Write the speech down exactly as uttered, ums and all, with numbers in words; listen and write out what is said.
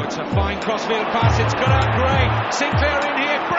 it's a fine crossfield pass, it's got out Gray. Sinclair in here.